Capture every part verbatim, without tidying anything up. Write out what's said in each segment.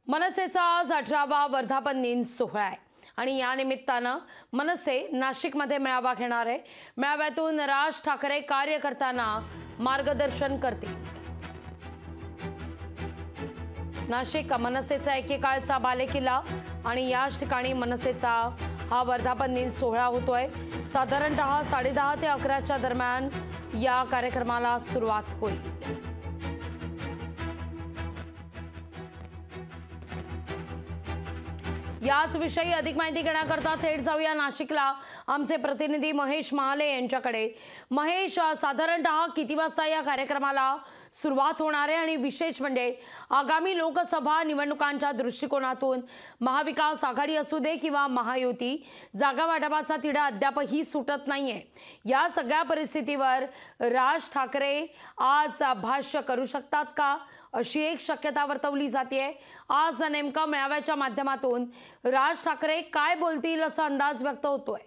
मनसेचा आज अठरावा वर्धापन दिन सोहळा आहे आणि या निमित्तानं मनसे नाशिकमध्ये मेळावा घेणार आहे। मेळाव्यातून राज ठाकरे कार्यकर्त्यांना मार्गदर्शन करतील। नाशिक मनसेचा एकेकाळचा बालेकिल्ला आणि याच ठिकाणी मनसेचा हा वर्धापन दिन सोहळा होतोय। साधारणतः साडे दहा ते अकराच्या दरम्यान या कार्यक्रमाला सुरुवात होईल। याच विषयी अधिक माहिती घेण्याकरता थेट जाऊया नाशिकला आमचे प्रतिनिधी महेश महाले यांच्याकडे। महेश, साधारणतः किती वाजता या कार्यक्रमाला सुरुवात होणार आहे आणि विशेष म्हणजे आगामी लोकसभा निवडणुकांच्या दृष्टिकोनातून महाविकास आघाडी असू दे किंवा महायुती, जागा वाटपाचा तिढा अद्यापही सुटत नाहीये। या सगळ्या परिस्थितीवर राज ठाकरे आज भाष्य करू शकतात का, अशी एक शक्यता वर्तवली जाते। आज नेमका मेळाव्याच्या माध्यमातून राज ठाकरे काय बोलतील असा अंदाज व्यक्त होतोय।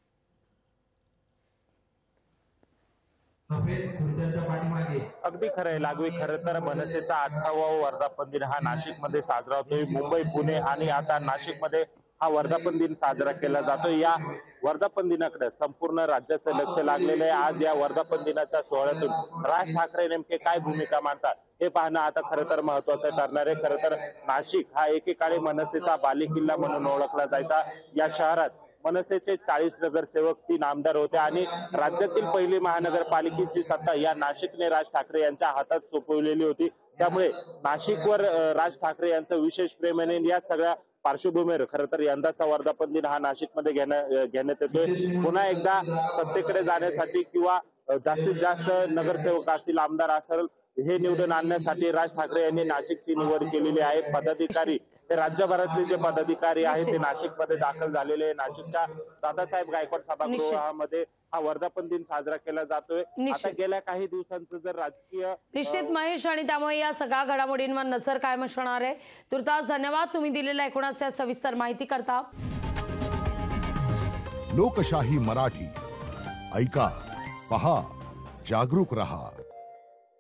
अगदी खरं आहे लागवी। खरं तर मनसेचा अठरावा वर्धापन दिन हा नाशिकमध्ये साजरा होतोय। मुंबई, पुणे आणि आता नाशिकमध्ये हा वर्धापन दिन साजरा केला जातोय। या वर्धापन दिनाकडे संपूर्ण राज्याचं लक्ष लागलेलं आहे। आज या वर्धापन दिनाच्या सोहळ्यातून राज ठाकरे नेमके काय भूमिका मांडतात हे पाहणं आता खरं तर महत्त्वाचं ठरणार आहे। खरं तर नाशिक हा एकेकाळी मनसेचा बालेकिल्ला म्हणून ओळखला जायचा। या शहरात मनसेचे चाळीस नगरसेवक, तीन आमदार होते आणि राज्यातील पहिली महानगरपालिकेची सत्ता या नाशिकने राज ठाकरे यांच्या हातात सोपवलेली होती। त्यामुळे नाशिकवर राज ठाकरे यांचं विशेष प्रेम आहे। या सगळ्या पार्श्वभूमीवर खरं तर यंदाचा वर्धापन दिन हा नाशिकमध्ये घेण्या घेण्यात येतोय। पुन्हा एकदा सत्तेकडे जाण्यासाठी किंवा जास्तीत जास्त नगरसेवक असतील, आमदार असेल, हे निवडून आणण्यासाठी राज ठाकरे यांनी नाशिकची निवड केलेली आहे। पदाधिकारी हे राज्यभरातले जे पदाधिकारी आहेत ते नाशिकमध्ये दाखल झालेले आहे। नाशिकच्या दादासाहेब गायकवाड सभागृहामध्ये हा वर्धापन दिन साजरा केला जातोय। आता गेल्या काही दिवसांचं जर राजकीय निश्चित महेश, आणि त्यामुळे या सगळ्या घडामोडींवर नजर कायम असणार आहे। तुर्तास धन्यवाद तुम्ही दिलेल्या एकूणच सविस्तर माहिती करता। लोकशाही मराठी ऐका, पहा, जागरूक रहा।